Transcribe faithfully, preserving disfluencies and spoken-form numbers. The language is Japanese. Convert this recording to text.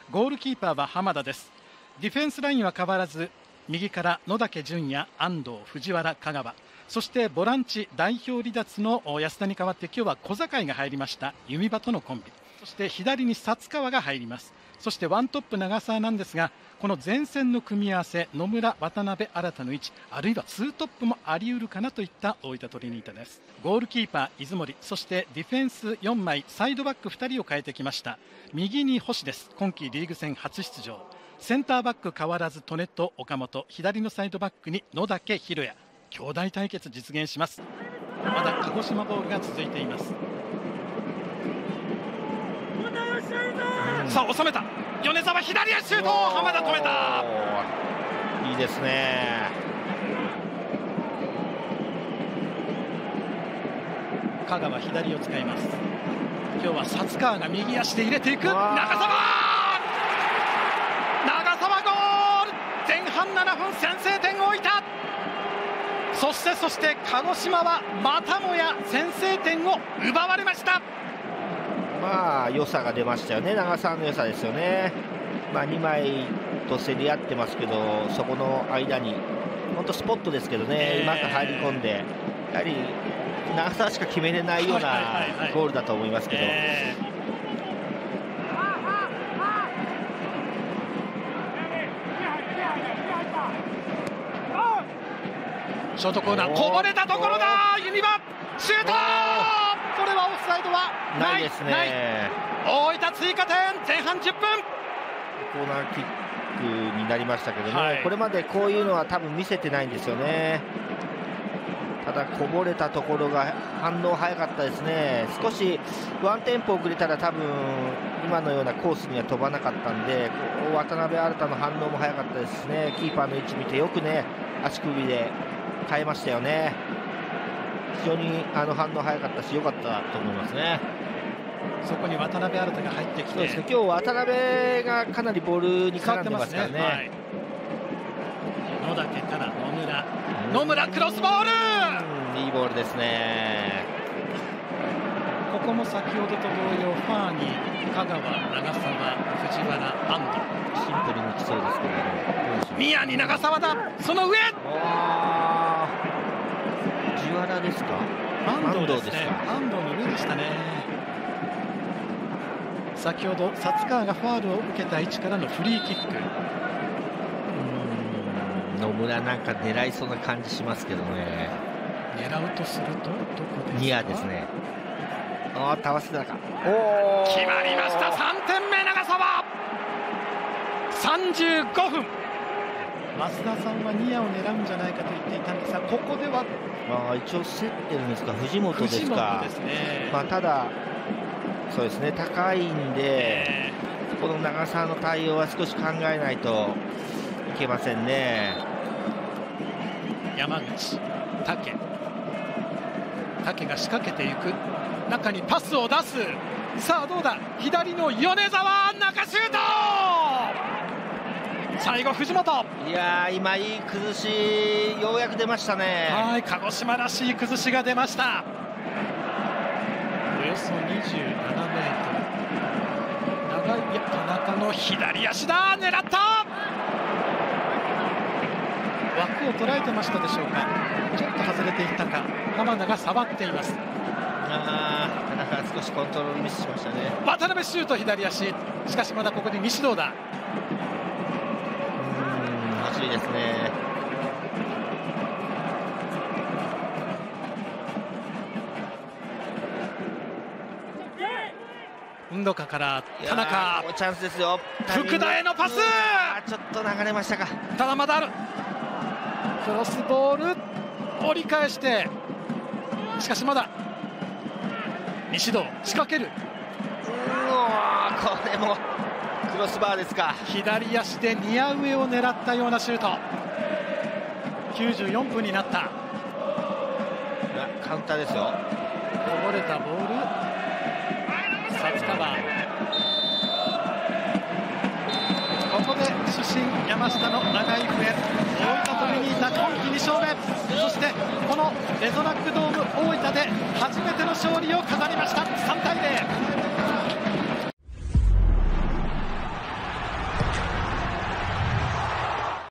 ゴールキーパーは浜田です。ディフェンスラインは変わらず、右から野竹純也、安藤、藤原、香川、そしてボランチ代表離脱の安田に代わって今日は小坂井が入りました。弓場とのコンビ、そして左に薩川が入ります。そしてワントップ長澤なんですが、この前線の組み合わせ、野村、渡辺、新田の位置、あるいはツートップもあり得るかなといった大分トリニータです。ゴールキーパー出森、そしてディフェンスよんまい、サイドバックふたりを変えてきました。右に星です。今季リーグ戦初出場。センターバック変わらず、利根と岡本、左のサイドバックに野竹、弘也、兄弟対決実現します。まだ鹿児島ボールが続いています。さあ収めた米沢、左足シュート、浜田止めた。 いいですね。 香川左を使います。今日は薩川が右足で入れていく。長沢長沢ゴール。前半ななふん先制点を置いた。そしてそして鹿児島はまたもや先制点を奪われました。 まあ良さが出ましたよね。長澤の良さですよね。まあ、にまいと競り合ってますけど、そこの間に本当スポットですけどね、えー、うまく入り込んで、やはり長澤しか決めれないようなゴールだと思いますけど、えー、ショートコーナーこぼれたところだ。弓場シュート。これはオフサイドはないですね。大分追加点、前半じゅっぷん。 コーナーキックになりましたけどね、はい、これまでこういうのは多分見せてないんですよね。ただこぼれたところが反応早かったですね。少しワンテンポ遅れたら多分今のようなコースには飛ばなかったんで、渡辺新の反応も早かったですね。キーパーの位置見てよくね足首で変えましたよね。非常にあの反応早かったし良かったと思いますね。 そこに渡辺新が入ってきて、 そうですね、今日渡辺がかなりボールに絡んでますからね。はい、 野竹から野村、野村クロスボール、 いいボールですね。 ここも先ほどと同様、ファーに香川、長澤、藤原、安藤、 シンプルに来そうですけど、ね、 宮に長澤だ。その上、 藤原ですか、 安藤ですね。安藤の上でしたね。先ほど薩川がファウルを受けた位置からのフリーキック。 うーん、野村なんか狙いそうな感じしますけどね。 狙うとするとどこですか。 ニアですね。ああ、たわせたか。 おー、決まりました。さんてんめ長澤。さんじゅうごふん。増田さんはニアを狙うんじゃないかと言っていたんですが、ここではまあ一応競ってるんですか。藤本ですか。 藤本ですね。 まあただそうですね、高いんで、えー、この長澤の対応は少し考えないといけませんね。 山口、武武が仕掛けていく。中にパスを出す。さあどうだ。左の米沢、中シュート。最後藤本。 いやー、今いい崩しようやく出ましたね。 はい、鹿児島らしい崩しが出ました。およそにじゅうななメートル、長い、いや田中の左足だ。狙った。枠を捉えてましたでしょうか。ちょっと外れていったか。浜田が触っています。 あー、田中少しコントロールミスしましたね。 渡辺シュート左足。しかしまだここで西堂だ。 うーん、欲しいですね。 運動家から田中、 チャンスですよ。 福田へのパス。 ちょっと流れましたか。 ただまだある。クロスボール折り返して、しかしまだ西堂仕掛ける。 うわー、これもクロスバーですか。 左足でニア上を狙ったようなシュート。きゅうじゅうよんぷんになった。 カウンターですよ。 こぼれたボール、薩川。ここで主審山下の長い笛。大分トリニータ今季に勝目。そしてこのレゾナックドーム大分で初めての勝利を飾りました。